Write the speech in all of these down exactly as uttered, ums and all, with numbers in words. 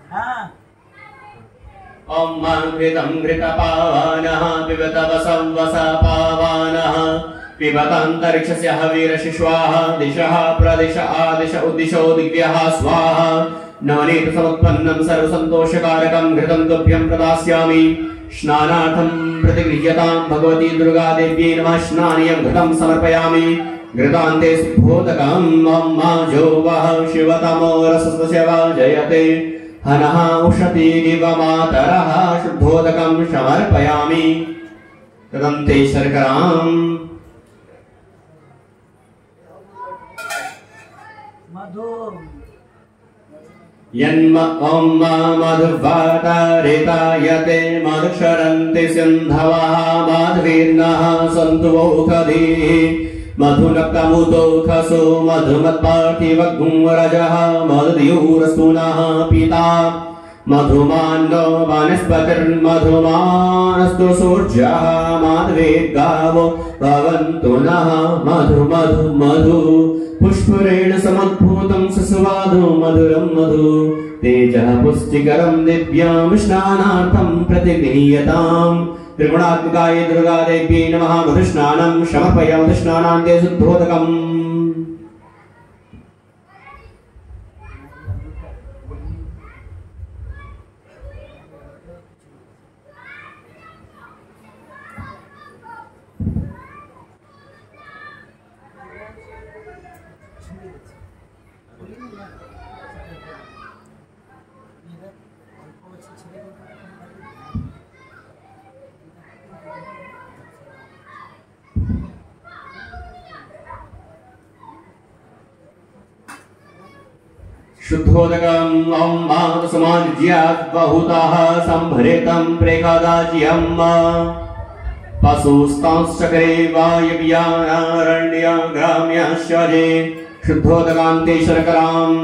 ओम घृतं घृतपावानः पिबत वसं वसपावानः पिबतान्तरिक्षस्य हविरशिश्वाः दिशः प्रदिश आदिश उद्दिशो दिव्यः स्वाहा नवनीत समुत्पन्नं सर्वसन्तोषकारकं घृतं तुभ्यं प्रदास्यामि स्नानार्थं प्रतिगृह्यतां भगवती दुर्गा देव्यै नमः स्नानीयं घृतं समर्पयामि घृतान्ते सुबोधकम् ॐ माजो वः शिवतमो रसस्य जयते हनः उषति इव मातरः शुद्धोदकं समर्पयामि तदन्ते शर्कराम् यन्म ॐ मधुवातारेतायते मधुशरन्ति सिन्धवः माध्वीर्नः सन्तु ओषधीः मधुनक्तमुतो खसो मधुमत्पार्थिवगुंरजः मधुद्यूरस्तु नः पिता मधुमान्नो वनस्पतिर्मधुमानस्तु सूर्यः माध्वीर्गावो भवन्तु नः मधु मधु मधु पुष्परेण समुद्भूतं सुस्वादु मधुरं मधु तेजः पुष्टिकरं दिव्यां स्नानार्थं प्रतिगृह्यताम् त्रिगुणात्मिकायै दुर्गा देव्यै नमः मधुस्नानं समर्पयामि मधुस्नानान्ते शुद्धोदकम् शुद्धोदकम् ॐ मातसमाज्यात् बहुतः सम्भरितं प्रेखादाज्यम् पशुस्तांश्चक्रे वायव्यारण्य ग्राम्यश्चरे शुद्धोदकान्ते शर्कराम्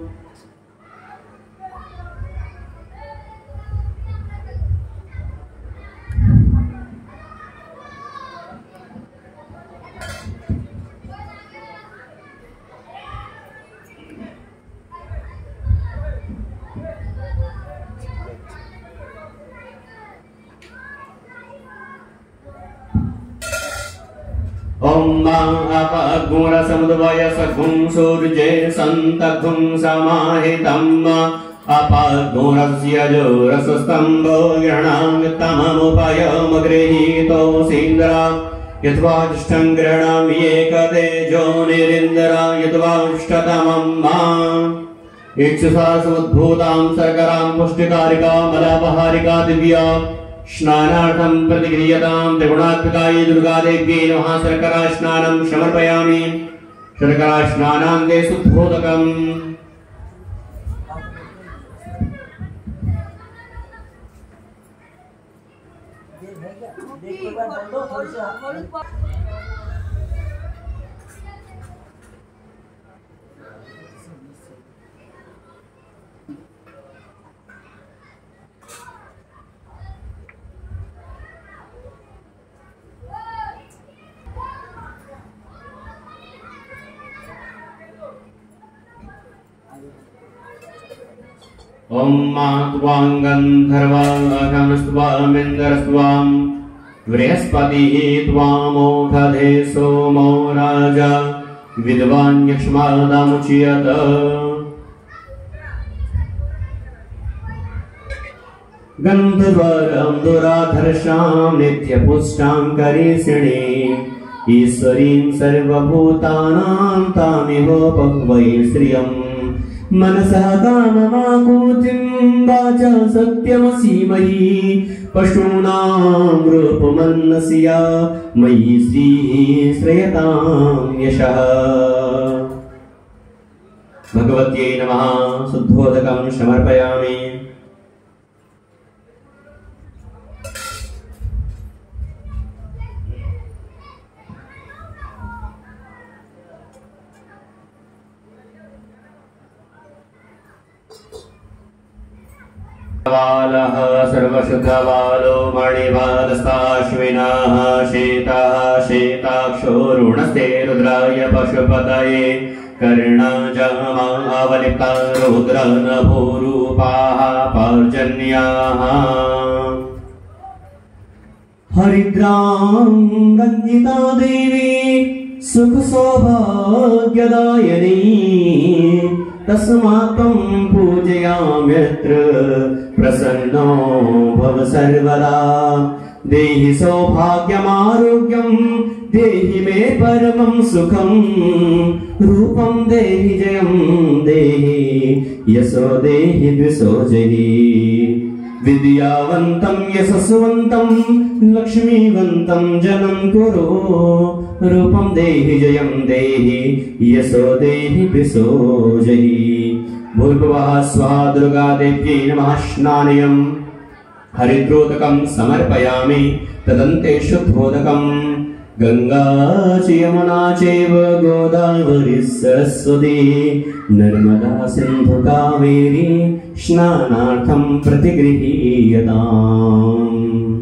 ओम अपगुणसमुद्वयसगुं सूर्ये सन्तगुं समाहितम् अपगुणस्य जोरसस्तम्भो गृह्णामि तममुपयमगृहीतोऽसीन्द्र यद्वा जुष्टं गृह्णामि एकतेजो निरिन्द्र यद्वा जुष्टतमं मा इक्षुषा समुद्भूतां शर्करां पुष्टिकारिका मलापहारिका दिव्या स्नानार्थं प्रतिगृह्यतां त्रिगुणात्मिकायै दुर्गा देव्यै नमः शर्करा स्नानं समर्पयामि शर्करा स्नानान्ते शुद्धोदकम् ओम मात्वां गन्धर्वाघमस्त्वामिन्द्रस्त्वां बृहस्पतिः त्वामोषधे सोमो राजा विद्वान् यक्ष्मादमुच्यत गन्धर्वं दुराधर्षां नित्यपुष्टां करीषिणीं ईश्वरीं सर्वभूतानां तामिव पक्वै श्रियम् मनसः काममाकूतिं वाचा सत्यमसीमयि पशूनां रूपमन्नस्या मयि श्रीः श्रेयतां यशः भगवत्यै नमः शुद्धोदकं समर्पयामि बालः सर्वशुद्धबालो मणिबालस्ताश्विनः शेतः शेताक्षोरुणस्ते रुद्राय पशुपतये कर्णजमावलिप्ता रुद्रनभोरूपाः कन्याः हरिद्रां रञ्जिता देवी सुख सौभाग्यदायिनी तस्मात् त्वं पूजयाम्यत्र प्रसन्नो भव सर्वदा देहि सौभाग्यमारोग्यं देहि मे परमं सुखं रूपं देहि जयं देहि यशो देहि द्विषो जहि विद्यावन्तं यशस्वन्तं लक्ष्मीवन्तं जनं कुरु रूपं देहि जयं देहि यशो देहि द्विषो जहि भूर्भुवः स्वः दुर्गा देव्यै नमः स्नानयम् हरिद्रोदकं समर्पयामि तदन्ते शुद्धोदकं गंगा च यमुना चैव गोदावरी सरस्वती नर्मदा सिन्धु कावेरी स्नानार्थं प्रतिगृहीयताम्।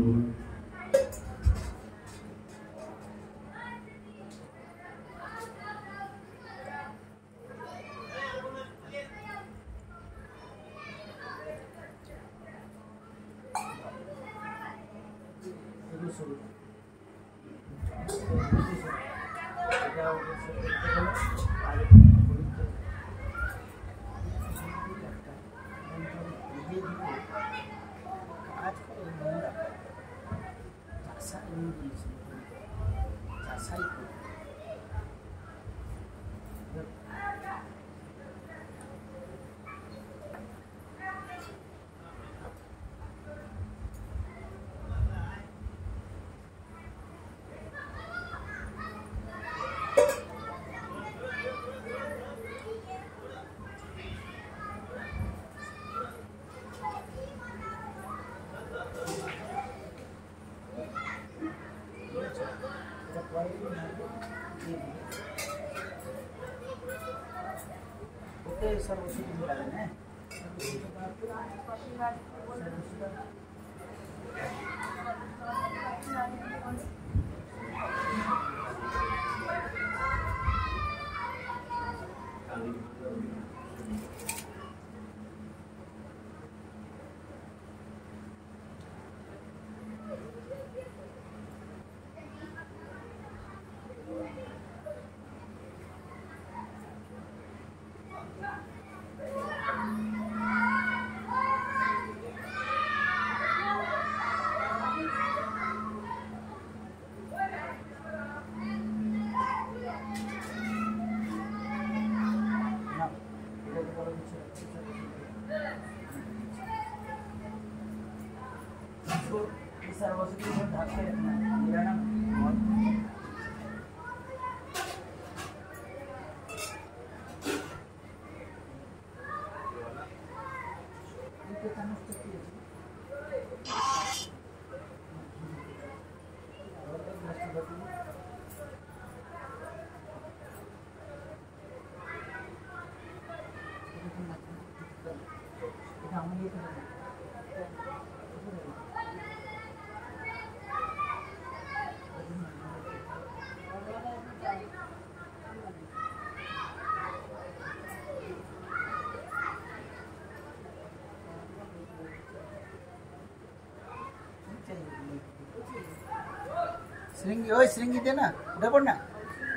श्रृंगी ओए श्रृंगी दे ना उधर पढ़ ना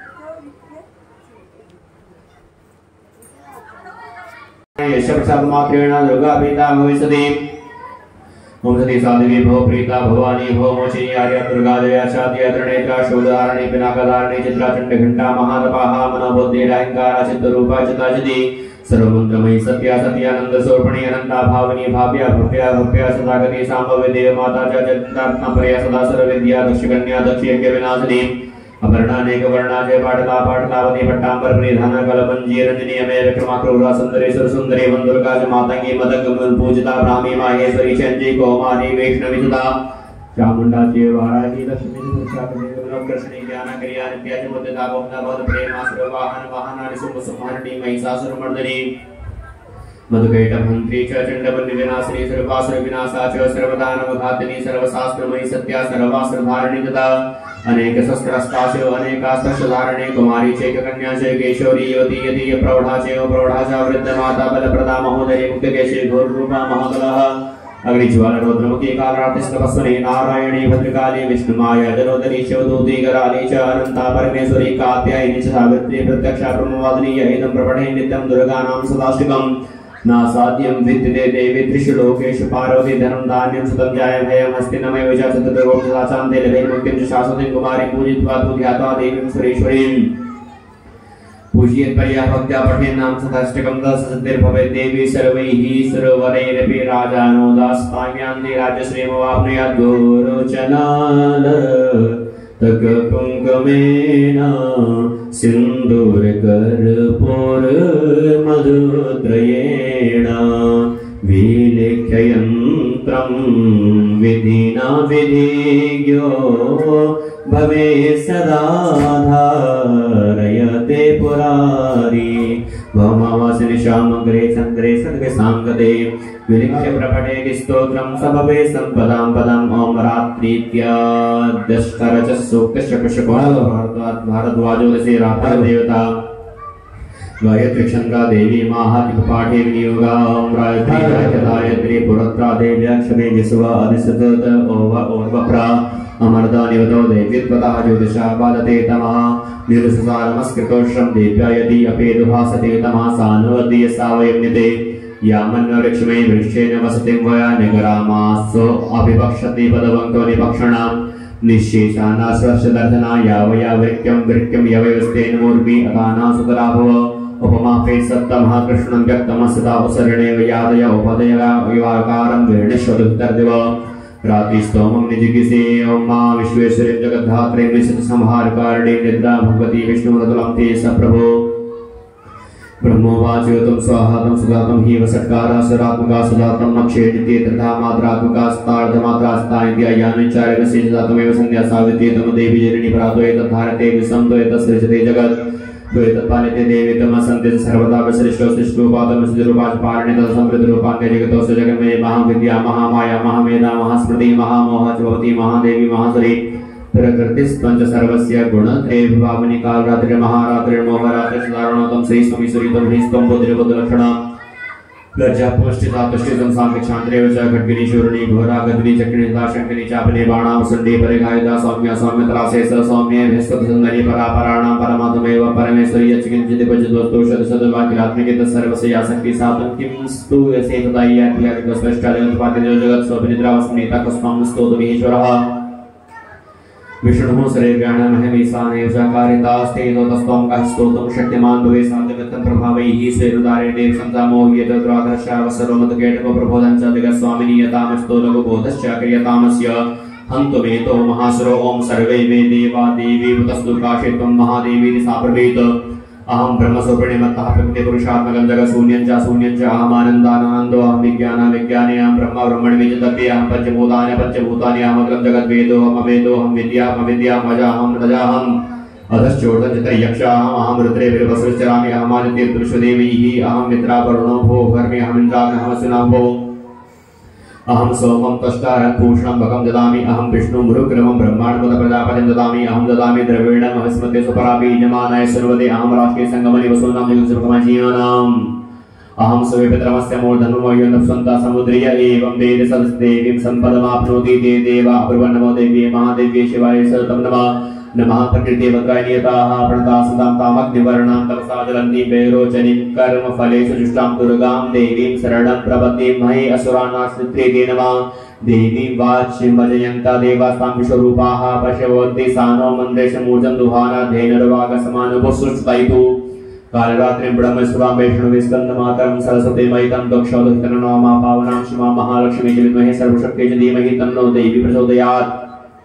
यशप्रसादमात्रेण दुर्गा प्रीता भविष्यति। ओम सती साध्वी भव प्रीता भवानी भव मोचिनी आर्या दुर्गा जया शाद्या त्रिनेत्रा शूलधारणी पिनाकधारणी चित्राचण्ड घंटा महातपाहा मनोबुद्धि अहंकारा चित्तरूपा चिताचिति सर्वमंत्रमयी सत्या सत्यानंद स्वरूपिणी अनंता भावनी भाव्या भव्या भव्या सदागति सांभवी देव माता च चित्तात्मा प्रिया सदा सर्वविद्या दक्षकन्या दक्षयज्ञ विनाशिनी अपर्णानेक वर्णा जय पाटला पाटलावती पट्टांबर परिधाना कलपंजी रंजनी अमे विक्रमा क्रूरा सुंदरेश्वर सुंदरी वंदुर्गा च मातंगी मदक पूजिता ब्राह्मी माहेश्वरी चंडी कौमारी वैष्णवी सुधा चामुंडा च वाराही लक्ष्मी पुरुषाकरे कृष्णी ज्ञान क्रिया नित्या च मुद्दा गोविंदा बहुत प्रेम आश्रय वाहन वाहनानि सुम सुमहरणी महिषासुर मर्दनी मधुकैटभंत्री च चंडबंदी विनाशिनी सर्वासुर विनाशा च सर्वदानवघातिनी सर्वशास्त्रमयी सत्या सर्वास्त्रधारिणी तथा अनेक शस्त्रस्ताशो अनेकास्त्रधारणे कुमारी चैक कन्या च केशोरी युवती यति प्रौढ़ा च प्रौढ़ा च वृद्ध माता बलप्रदा महोदरी मुक्तकेशी घोर रूपा महाबलः अग्निज्वाला रौद्रमुखी कालरात्रिस्तपस्वने नारायणे भद्रकाले विष्णुमाया जलोदरी शिवदूती कराले च अनंता परमेश्वरी कात्यायनी च सावित्री प्रत्यक्षा ब्रह्मवादिनी एदं प्रपठे नित्यं दुर्गानां सदाशिवम् नासाद्यं विद्यते देवी त्रिषु लोकेषु पार्वती धनं धान्यं सुतं जायमहयं हस्ति नमः विजा चतुर्दशों सदाचान्ते लभे मुक्तिं च शाश्वतीं कुमारीं पूजित्वा तु ध्यात्वा देवीं सुरेश्वरीं पूजयेत् पर्या भक्त्या पठेन् नाम सताष्टकं दशसिद्धिर्भवेत् देवी सर्वैः सर्वरैरपि राजानो दास्ताम्यान्ते राज्यश्रीमवाप्नुयात् गोरोचनाल तक कुंकुमेन सिंदूर कर्पूर मधुत्रयेण विलिख्य यन्त्रं विधिना विधिज्ञो भवे सदा धारयते पुरारी भौमावासिनि शामग्रे चन्द्रे सद्गे सांगदे विलिख्य प्रपठे स्तोत्रं सबवे संपदां पदम् ओम रात्रीत्याद्यष्टर च सूक्तस्य भारद्वाजो दशे रात्र देवता गायत्री छंदा देवी माहात्म्य पाठे विनियोगा ओम गायत्री गायत्री पुरत्रा देव्याक्षमे विश्वा अधिसतत ओव ओर्वप्रा अमरदा निवतो देवीत्वतः ज्योतिषा बाधते तमः निरुससारमस्कृतोषं देव्यायति अपेदुभासते तमः सानुवद्य सावयम्यते यामन्नवृक्षमे वृक्षेण वसतिं वया निगरामासो अभिभक्षति पदवन्तो निभक्षणाम् निश्शेषानाश्रशदर्शना यावया वृक्यं वृक्यं यवयस्तेन मूर्मि अदाना सुतरा भव उपमापे सत्तमः कृष्णं व्यक्तमस्ता उपसरणेव यादय उपदया विवाकारं वेणेश्वरुत्तरदिव रात्रिस्तोमं निजिगिसे ओम मा विश्वेश्वरी जगद्धात्रे विशत संहार कारणे निद्रा भगवती विष्णुरतुलं ते सप्रभो ब्रह्मोवाच तुम स्वाहा तुम सुधातम ही वसत्कारा सरात्मका सुधातम अक्षय नित्य तथा मात्रात्मका स्तार्ध मात्रा स्तायन्त्या यानि चारेण शेषजातमेव संध्या सावित्री तम देवी जननी प्रातो एतत् धारते विसं तो एतत् सृजते जगत् तो एतत् पालिते देवी तम संते सर्वदा वसृष्टो सृष्टोपातम सृजरूपाच पारणे तत् संप्रतिरूपान्ते जगतो स जगन्मये महाविद्या महामाया महामेधा महास्मृति महामोह च भवति महादेवी महासुरी प्रकृतिस्त्वं च सर्वस्य गुणत्रये भावनि कालरात्रि महारात्रि मोहरात्रि सदारणोतम श्री स्वामीश्वरीतम ह्रीस्त्वं बुद्धिर्बुद्धलक्षणा लज्जा पुष्टिता तुष्टितं साङ्गक्षान्त्रेव च खड्गिनी शूर्णी घोरागद्री चक्रिणिता शङ्किनी चापने बाणां सुण्डी परिघायिता सौम्या सौम्यत्रासे स सौम्ये भिस्वतसुन्दरी परापराणां परमात्मेव परमेश्वरी यच्चिकिञ्चित् क्वचिद्वस्तु शतशतवाक्यात्मिके तत्सर्वस्य या शक्ति सातं किं स्तु यसे तदाय्यात्म्यादिकस्पष्टादिगतपातिजो जगत् स्वनिद्रावस्मृता कस्मां स्तोतुमीश्वरः विष्णुः शरीरज्ञानमहमीशानेव चकारितास्ते तस्त्वं कः स्तोतुं शक्तिमान् भवे साध्यगतं प्रभावैः स्वेरुदारे देव संसामोह्येत द्वादशावसरोमतकेटको प्रबोधं च जगत्स्वामिनी यतामस्तो लघुबोधश्च क्रियतामस्य हन्तु मे तो महासुरो ओम सर्वे मे देवा देवी तस्तु काशे त्वं महादेवी सा प्रभेत अहं ब्रह्मस्वरूपिणे मत्तः प्रकृते पुरुषात्मकं जगत्शून्यं च शून्यं च अहम् आनन्दानन्दो अहं विज्ञानं विज्ञाने अहं ब्रह्म ब्रह्मणि विजतव्ये अहं पञ्चभूतानि पञ्चभूतानि अहमग्रं जगद्वेदो अहम् अवेदो अहं विद्याम् अविद्याम् अजाहं रजाहम् अधश्चोर्ध्वं च त्रयक्षाहम् अहं रुद्रे विरवसुश्चरामि अहमादित्ये विश्वदेवैः अहं मित्रा वरुणो भो कर्मे अहम् इन्द्राग्नः वसुना भो अहं सोमं तष्टारं पूषणं भगं ददामि अहं विष्णुं मुरुक्रमं ब्रह्माण्डपद प्रजापतिं ददामि अहं ददामि द्रविणं हस्मते सुपराबीजमानाय सर्वदे अहं राष्ट्रे संगमनि वसूनां जगत्सुखमजीवानाम् अहं सुविपितरमस्य मूर्धनुमयोनप्सन्ता समुद्रिय एवं वेद सदस्देवीं सम्पदमाप्नोति ते देवा अब्रुवन्नमो देव्ये महादेव्ये शिवाय सततं नमः नमः प्रकृते वक्रायताः प्रणता सदां तामग्निवर्णां तपसा जलन्तीं वैरोचनीं कर्मफलेषु जुष्टां दुर्गां देवीं शरणं प्रपद्ये महे असुराणाश्रित्रे ते नमः देवीं वाच्यं भजयन्ता देवास्तां विश्वरूपाः पश्यवन्ति सानो मन्त्रेशमूर्जं दुहानाध्ययनर्वागसमानुपसृष्टैतु कालरात्रिं ब्रह्मस्वरां वैष्णवीस्कन्दमातरं सरस्वती महितं दक्षौदहितनो मा पावनां शिवां महालक्ष्मी च विद्महे सर्वशक्त्यै च धीमहि तन्नो देवी प्रचोदयात्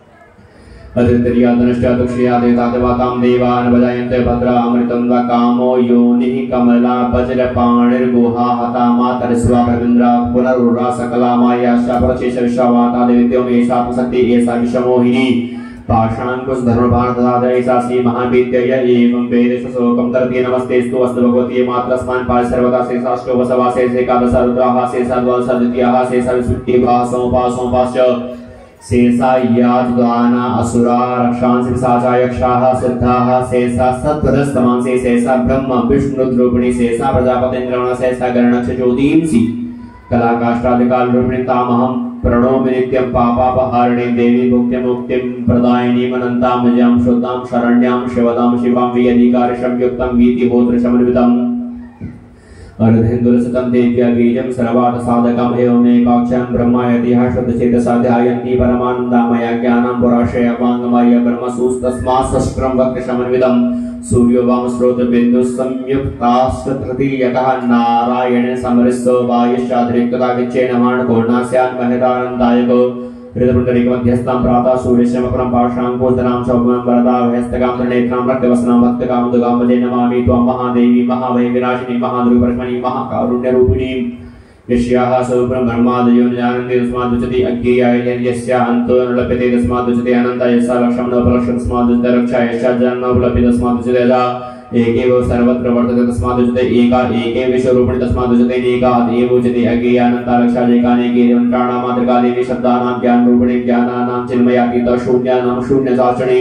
अतिरियादनुष्टादुक्षयादेतादेवातां देवान् भजयन्ते भद्रा अमृतं वा कामो योनिः कमला वज्रपाणिर्गुहा हता मातरस्वा प्रविन्द्रा पुनरुरा सकला मायाश्च परचेश विश्ववाता देवित्यों एषा शक्ति एषा विश्वमोहिनी पाषाणकुश धनुर्भारतदाद एषा श्री महाविद्यय एवं वेदेषु शोकं तरति नमस्तेस्तु अस्तु भगवती मातरस्मान् पाल सर्वदा शेषाष्टो वसवासे एकादश रुद्राः शेषा द्वादश द्वितीयाः शेषा विसुप्तिभाः सोमपाः शेषा यातुदाना असुरा रक्षांसि साचा यक्षाः सिद्धाः शेषा सत्पदस्तमांसि शेषा ब्रह्म विष्णुद्रूपिणी शेषा प्रजापतिन्द्रवण शेषा गणक्ष ज्योतिंसि कलाकाष्ठादिकाल रूपिणी तामहं प्रणोमि नित्यं पापापहारिणी देवी मुक्तिं मुक्तिं प्रदायिनी अनन्तां निजां शुद्धां शरण्यां शिवदां शिवां वियधिकारशं युक्तं वीतिहोत्र समन्वितम् अर्धेन्दुलसतं देव्या बीजं सर्वार्थ साधकम् एवमेकाक्षरं ब्रह्मायतिः शुद्धचेतसा ध्यायन्ति परमानन्दामया ज्ञानं पुराशय वाङ्मय ब्रह्मसूस्तस्मात् सष्ट्रं वक्रसमन्वितं सूर्यो वाम स्रोत बिन्दु संयुक्तास्तृतीयकः नारायण समरिस्तो वायुश्चाद्रिक्तता किच्चेन माणकोर्णास्यान् महितानन्दायको हृदपुण्डरीक मध्यस्थं प्रातः सूर्यश्यामपरं पाशाङ्कुशधरां सौम्यं वरदा वयस्तकां त्रिनेत्रां रक्तवसनां भक्तकां दुगामजे नमामि त्वां महादेवी महावै विनाशिनी महादुर्गपरमणि महाकारुण्यरूपिणी यस्याः स्वरूपं ब्रह्मादयो न जानन्ति तस्मादुच्यते अज्ञेयाय यस्याः अन्तो न लभ्यते तस्मादुच्यते अनन्ता यस्याः लक्ष्यं न उपलक्ष्यं तस्मादुच्यते रक्षा यस्याः जन्म न उपलभ्यते तस्मादुच्यते अजा एकेव सर्वत्र वर्तते तस्मादुच्यते एका एके विश्वरूपिणी तस्मादुच्यते एकात् एव उच्यते अज्ञेयानन्ता रक्षा एकानेके मंत्राणां मातृका देवी शब्दानां ज्ञानरूपिणी ज्ञानानां चिन्मयातीता शून्यानां शून्यसाक्षिणी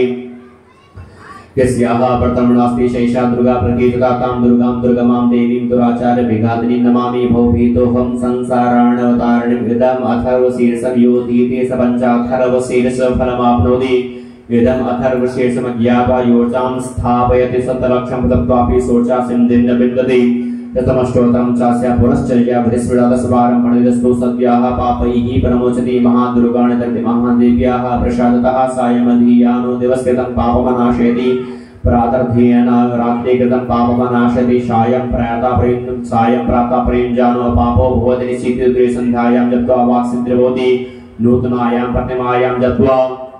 यस्याः प्रथमं नास्ति शैषा दुर्गा प्रकीर्तिता तां दुर्गां दुर्गमां देवीं दुराचार्य विघातिनीं नमामि भवभीतोऽहं संसाराणवतारिणीं इदम् अथर्वशीर्षं यो धीते स पञ्चाथर्वशीर्षं फलमाप्नोति इदम् अथर्वशीर्षमज्ञात्वा योचां स्थापयति सतलक्षं तत्त्वापि शोचासिन्धिं न बिन्दति ततमष्टोत्तरं चास्य पुरश्चर्या बृहस्पतिवारं पणितस्तु सद्याः पापैः प्रमोचति महादुर्गाणि तन्ति महादेव्याः प्रसादतः सायमधियानो दिवस्कृतं पापमनाशयति प्रातर्ध्येन रात्रि कृतं पापमनाशयति सायं प्रातः सायं प्रातः प्रयुञ्जानो पापो भवति निशीते सन्ध्यायां जप्त्वा वाक्सिद्धिर्भवति नूतनायां प्रतिमायां जप्त्वा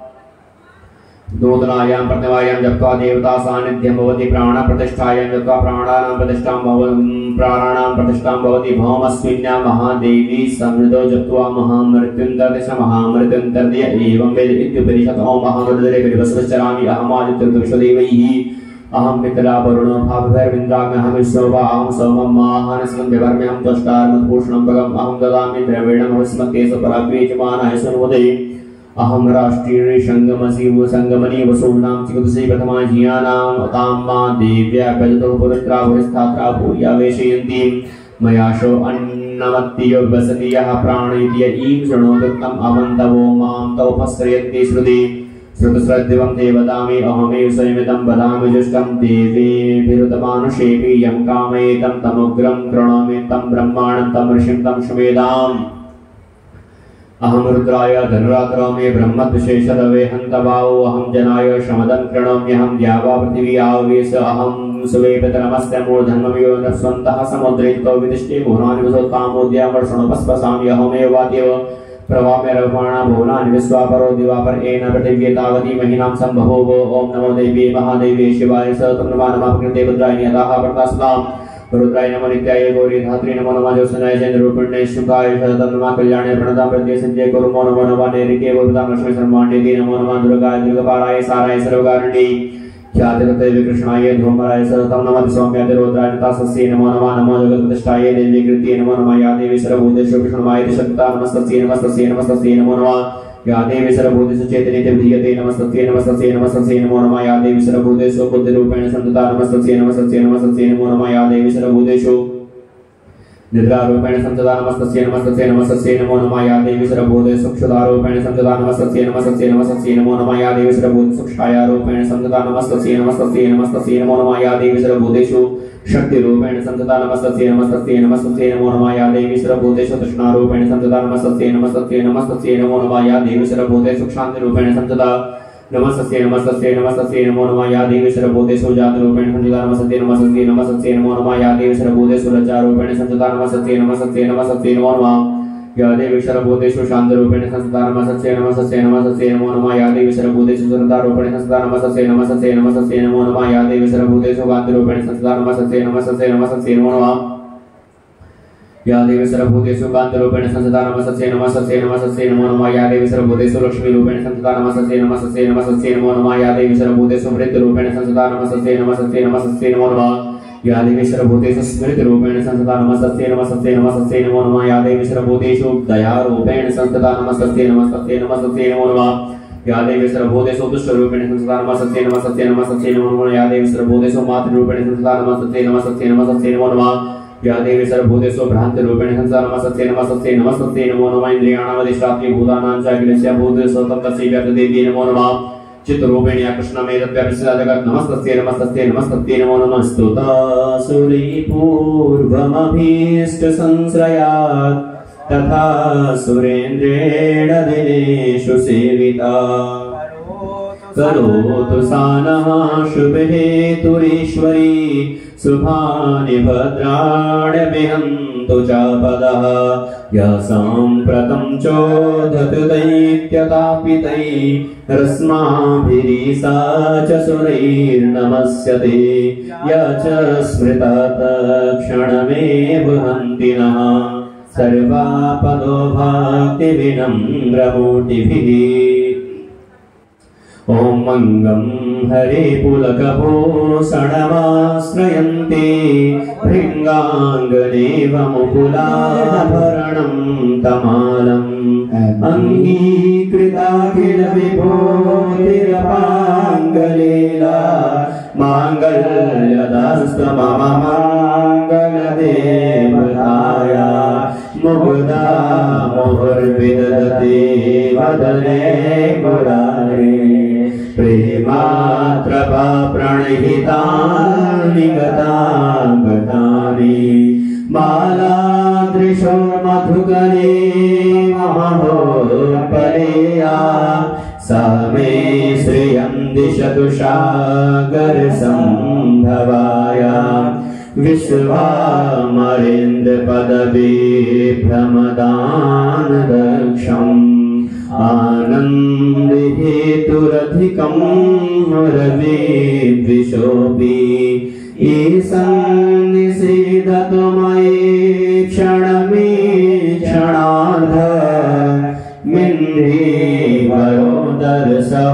नूतनायां प्रतिमायां जप्त्वा देवता सान्निध्यं भवति प्राणप्रतिष्ठायां जप्त्वा प्राणानां प्रतिष्ठां भवति प्राणानां प्रतिष्ठां भवति भौमस्मिन्यां महादेवी समृद्धो जप्त्वा महामृत्युञ्जय महामृत्युञ्जय एवं वेद इत्युपनिषत् ओम महामृत्युञ्जय विवस्वश्चरामि अहमादित्यर्तुविशदेवैः अहं पितरा वरुणो भावभैर्विन्द्राग्नहं विश्ववा अहं सोमं माहानस्कं विवर्म्यहं त्वष्टार्मद्भूषणं भगम् अहं ददामि द्रविणं हस्मते सपराग्वेजमानाय सुनवदे अहम राष्ट्रीय संगमसी वो संगमनी वसूनां चिकुदसी प्रथमा जियानां तां मा देव्या गजतो पुरत्रा पुरस्थात्रा भूया वेशयन्ति मयाशो अन्नमत्तियो वसति यः प्राणयति ईं शृणोतुक्तम् अवन्तवो मां तौपस्रयन्ति श्रुति श्रुतश्रद्धिवं ते वदामि अहमेव स्वयमिदं वदामि जुष्टं देवेभिरुतमानुषेऽपि यं कामयेतं तमुग्रं कृणोमि तं ब्रह्माणं तं ऋषिं तं शुमेदाम् अहम रुद्राय धनुरात्रो मे ब्रह्मद्विशेषरवे हन्तभावो अहम जनाय शमदं कृणोम्यहं द्यावा पृथिवी आवेश अहम सुवेपितरमस्य मूर्धन्मयो न स्वन्तः समुद्रे तो विदिष्टे भुवनानि वसोत्तामोद्या वर्षणोपस्पशामि अहमेव वाद्यव प्रवामे रवाणा भुवनानि विश्वापरो दिवापर एन पृथिव्ये तावती महीनां सम्भवो ओम नमो देवी महादेवी शिवाय स तन्नमानमाकृते रुद्राय यतः प्रकाशताम् रुद्राय नमो नित्याय गौरी धात्री नमो नमः ज्योत्सनाय चन्द्ररूपिण्ये शुकाय तन्नमा कल्याणे प्रणतां प्रत्यय संजय कुरु नमो नमः नवाने रिके वरुदां लक्ष्मी सर्वाण्ये नमो नमः दुर्गाय दुर्गपाराय साराय सर्वकारिणी ख्यातिरते विकृष्णाय धूमराय सर्वतं नमः सौम्याय रुद्राय तासस्ये नमो नमः नमो जगत्प्रतिष्ठाय देवी कृत्ये नमो नमः या देवी सर्वभूतेषु कृष्णमाय शक्ता नमस्तस्यै नमस्तस्यै नमस्तस्यै नमो नमः या देवी सर्वभूतेषु चैतन्यते विधीयते नमस्तस्यै नमस्तस्यै नमस्तस्यै नमो नमः या देवी सर्वभूतेषु बुद्धिरूपेण संतता नमस्तस्यै नमस्तस्यै नमस्तस्यै नमो नमः या देवी सर्वभूतेषु निद्रारूपेण संतता नमस्तस्यै नमस्तस्यै नमस्तस्यै नमो नमः या देवी सर्वभूतेषु क्षुधारूपेण संतता नमस्तस्यै नमस्तस्यै नमस्तस्यै नमो नमः या देवी सर्वभूतेषु क्षायारूपेण संतता नमस्तस्यै नमस्तस्यै नमस्तस्यै नमो नमः या देवी सर्वभूतेषु शक्तिरूपेण संतता नमस्तस्यै नमस्तस्यै नमस्तस्यै नमो नमः या देवी सर्वभूतेषु तृष्णारूपेण संतता नमस्तस्यै नमस्तस्यै नमस्तस्यै नमो नमः या देवी सर्वभूतेषु शान्तिरूपेण संतता नमस्तस्यै नमस्तस्यै नमस्तस्यै नमो नमः या देवी सर्वभूतेषु जातरूपेण संतता नमस्तस्यै नमस्तस्यै नमस्तस्यै नमो नमः या देवी सर्वभूतेषु लज्जारूपेण संतता नमस्तस्यै नमस्तस्यै नमस्तस्यै नमो नमः या देवी सर्वभूतेषु शान्तरूपेण संतता नमस्तस्यै नमस्तस्यै नमस्तस्यै नमो नमः या देवी सर्वभूतेषु सुरतारूपेण संतता नमस्तस्यै नमस्तस्यै नमस्तस्यै नमो नमः या देवी सर्वभूतेषु कान्तिरूपेण संतता नमस्तस्यै नमस्तस्यै नमस्तस्यै नमो नमः या देवी सर्वभूतेषु कान्तिरूपेण संतता नमस्तस्यै नमस्तस्यै नमस्तस्यै नमो नमः या देवी सर्वभूतेषु लक्ष्मीरूपेण संतता नमस्तस्यै नमस्तस्यै नमस्तस्यै नमो नमः या देवी सर्वभूतेषु वृद्धिरूपेण संतता नमस्तस्यै नमस्तस्यै नमस्तस्यै नमो नमः या देवी सर्वभूतेषु स्मृतिरूपेण संतता नमस्तस्यै नमस्तस्यै नमस्तस्यै नमो नमः या देवी सर्वभूतेषु दयारूपेण संतता नमस्तस्यै नमस्तस्यै नमस्तस्यै नमो नमः या देवी सर्वभूतेषु दुष्टरूपेण संतता नमस्तस्यै नमस्तस्यै नमस्तस्यै नमो नमः या देवी सर्वभूतेषु मातृरूपेण संतता नमस्तस्यै नमस्तस्यै नमस्तस्यै नमो नमः या देवी सर्वभूतेषु भ्रान्ति रूपेण हंसा नमस्ते नमस्ते नमस्ते नमो नमः इंद्रियाणामधिष्ठात्रि भूतानां च अखिलस्य भूतेषु तत्तस्य व्याप्तदेवी नमो नमः चित्तरूपेण कृष्णमेतद्व्यापिसिता जगत् नमस्ते नमस्ते नमस्ते नमो नमः स्तुतासुरी पूर्वमभीष्ट संश्रयात् तथा सुरेन्द्रेण दिनेषु सेविता करोतु सा नः शुभहेतुरीश्वरी शुभानि भद्राणि विहन्तु चापदः यः साम्प्रतं चोदतु दैत्यतापितैः रस्माभिरीसा च सुरैर्नमस्यते य च स्मृता तत्क्षणमेव हन्ति नः सर्वापदो भक्तिविनम्रमूर्तिभिः ओम मंगं हरे पुलकभूषणमाश्रयन्ते भृङ्गाङ्गनेव मुकुलाभरणं तमालम् अङ्गीकृताखिलविभूतिरपाङ्गलीला माङ्गल्यदास्तु मम माङ्गल्यदेवताया मुकुदा मुहुर्विदधते वदने मुरारे प्रेमात्रपा प्रणहितानि गतानि मालादृशो मधुकरे महोपलेया सा मे श्रियं दिशतु सागरसम्भवाया विश्वामरेन्द्र पदवी भ्रमदानदक्षम् आनन्देतुरधिकं रविद्विषोऽपि ईशन्निषीदतु मयि क्षणमीक्षणार्ध मिन्धीवरोदर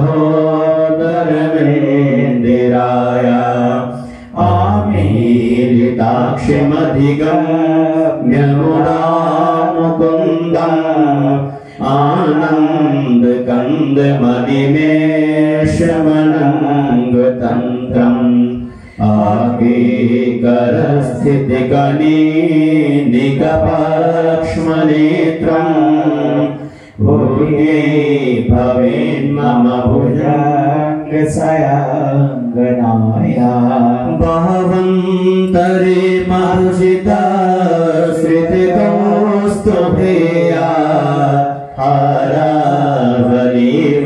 सहोदरमेन्दिराय आमीलिताक्षिमधिगम्यमुदा मुकुन्दम् आनंद कंद मणिमेषमनंगतंत्रम् आगे कर स्थिति कनी निकपक्ष्मनेत्रम् भूये भवेन्मम भुजंग सयांगनाया भवन्तरे महर्षिता श्रुतितोस्तुभेया हारावलीव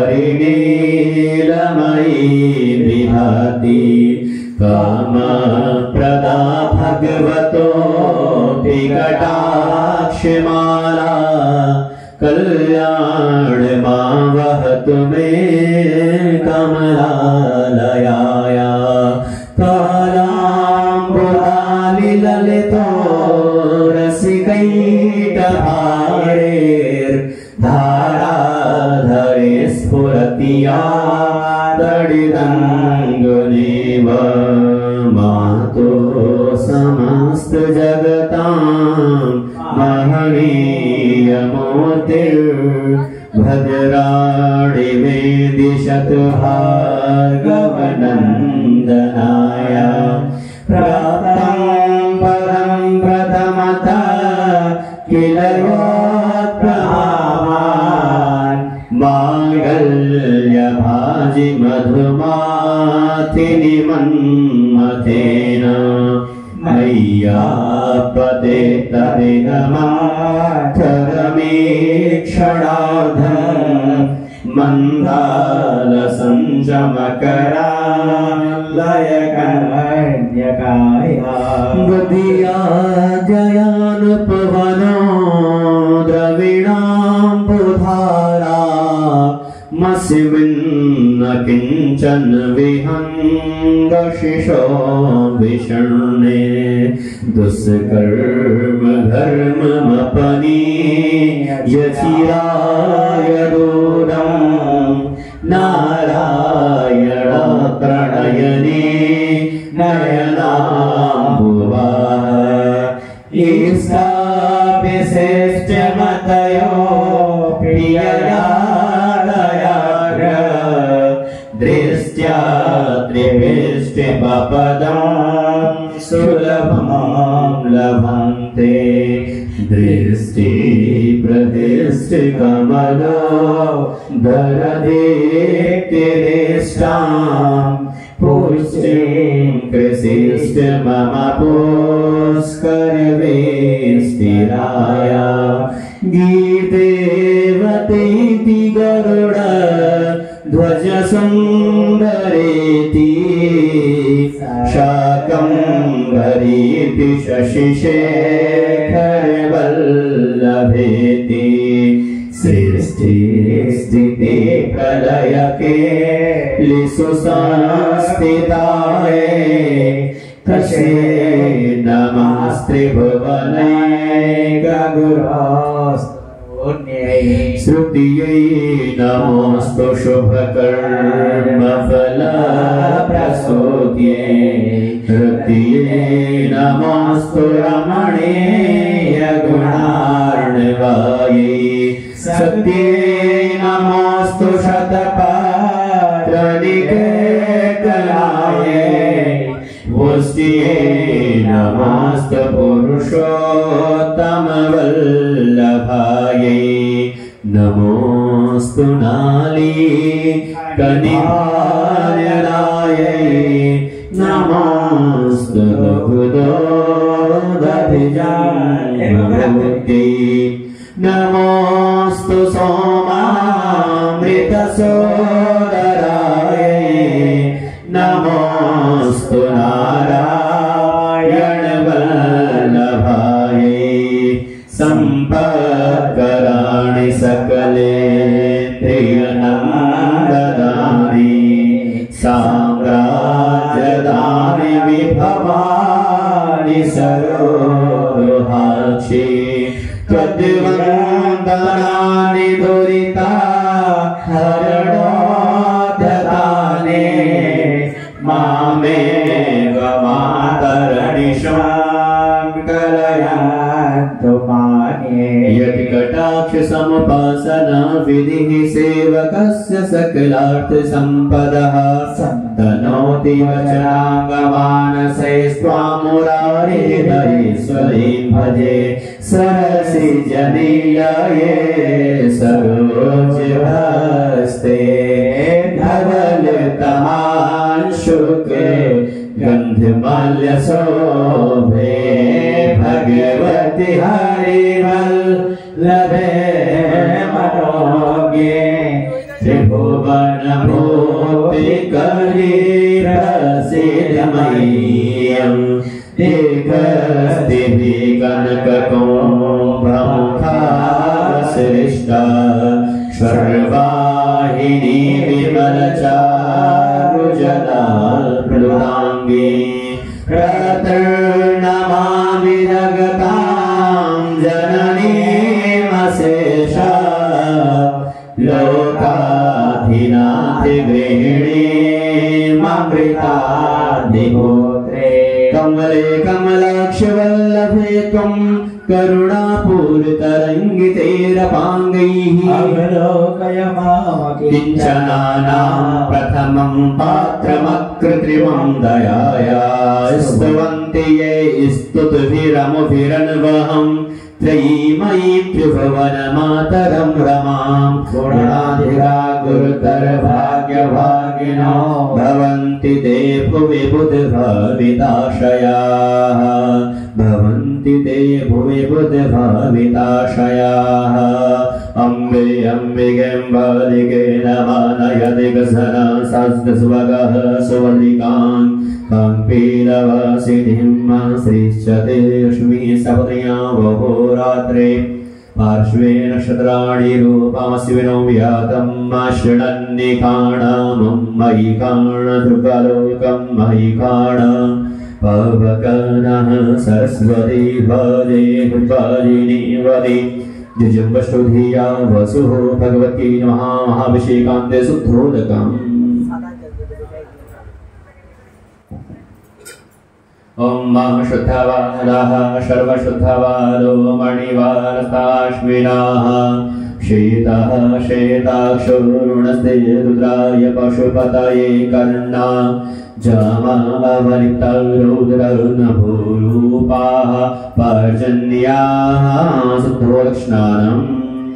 हरिणीलमयी विभाति कामप्रदा भगवतोऽपि कटाक्षमाला कल्याण मां वहतु मे कमलालयाया कालाम्बुलालिललितो रसिकैटभारेर्धाराधरे स्फुरति या दडिदङ्गुनेव मातो समस्त जगतां महनीयमूर्तिर्भद्राणि मे दिशतु भार्गवनन्दनाय प्राप्तं परं प्रथमतः किल योत्प्रभावान् माङ्गल्यभाजि मधुमातिनि मन्मथेन मय्यापते तदिदमाक्षरमीक्षणार्धम् मन्दालसञ्जमकरालयकर्ण्यकाया बुद्धिया जयानुपवनो द्रविणाम्बुधारा मस्मिन्न किञ्चन विहङ्गशिशो विषण्णे दुष्कर्म धर्ममपनी यचिराय दूरम् नारायण प्रणयने नयनाम्बुवा ईशाभिषेष्टमतयो प्रियया दृष्ट्या त्रिविष्टिपदं सुलभं दृष्टि कमलो दरदीप्तिनिष्ठां पुष्टिं कृषिष्ट मम पुष्करवे स्थिराय गीतेवतीति गरुड ध्वज सुन्दरेति शाकम्भरीति शशिशेखर वल्लभेति सृष्टि स्थिति प्रलय के लिसु संस्थिताय तस्मै नमस्ते भुवनैकगुरोस्तुन्यै श्रुतियै नमोऽस्तु शुभकर्मफलप्रसूत्यै हृदये नमोऽस्तु रमणीय गुणार्णवायै सत्ये नमोऽस्तु शतपात्रनिकेतनाय पुष्टिये नमोऽस्तु पुरुषोत्तमवल्लभायै नमोऽस्तु नालीकनिहार्यनायै नमोऽस्तु दुग्धोदधिजायै नमोऽस्तु सोमामृतसोदराय नमोऽस्तु नारायणवल्लभाय सम्पत्कराणि सकलेन्द्रियनन्ददानि साम्राज्यदानि विभवानि सरोरुहाक्षि त्वद्वन्दनानि दुरिता हरणोद्यतानि मामेव मातरनिशां कलयन्तु मान्ये यति कटाक्ष समुपासना विधिः सेवकस्य सकलार्थ सम्पदः तनोति वचनाङ्गमानसे स्वामुरारिहरीश्वरीं भजे सरसि जनीयाये सरोजहस्ते धवलतमान् शुक्ले गन्धमाल्यशोभे भगवति हरिवल्लभे मनोज्ञे त्रिभुवनभूतिकरी प्रसीदमह्यम् एकस्तिभिः कनककुम्भमुखाश्लिष्टा सर्वाहिनी विमलचारुजलाप्लुताङ्गी प्रतर्नमामि जगतां जननीमशेषा लोकाधिनाथिगृहिणीममृताधिगोत्रे कमले कमलाक्षवल्लभे त्वं करुणापूरितरङ्गितैरपाङ्गैः अवलोकय मामकिञ्चन किञ्चनानां प्रथमं पात्रमकृत्रिमं दयाया स्तुवन्ति ये स्तुतिभिरमुभिरन्वहं त्रयीमयी त्रिभुवनमातरं रमां गुणाधिरा गुरुतर भाग्यभागिनो भवन्ति ते भुवि बुधभाविताशयाः भवन्ति ते भुवि बुधभाविताशयाः अम्बे अम्बिकेऽम्बालिके नमानयति गसना शास्त्रस्वगः सुवल्लिकान् कम्पीलवासिनीं श्रीश्चते लक्ष्मी सपत्न्या वहोरात्रे पार्श्वे नक्षत्राणि रूपमस्विनो व्यातं शृणन्निकाणामं मयि काणधृकलोकं मयि काण पवकनः सरस्वती भजे कृपालिनी वदे जुजुम्बष्टुधिया वसुः भगवती नमः महाभिषेकान्ते शुद्धोदकम् ओम शुद्धवादः सर्वशुद्धवादो मणिवारस्ताश्विनाः शीतः शेताक्षोरुणस्ते रुद्राय पशुपतये कर्णा जामावलिप्तरुद्रनभूरूपाः पर्जन्याः शुद्धोदक्ष्णानम्